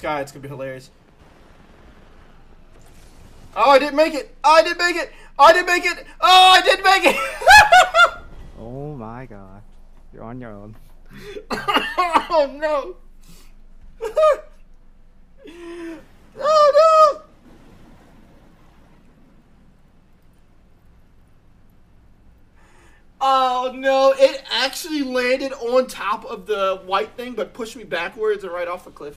sky. It's gonna be hilarious. Oh, I didn't make it! I didn't make it! I didn't make it! Oh, I didn't make it! Oh my god. You're on your own. Oh no! Oh no! Oh no, it actually landed on top of the white thing but pushed me backwards and right off the cliff.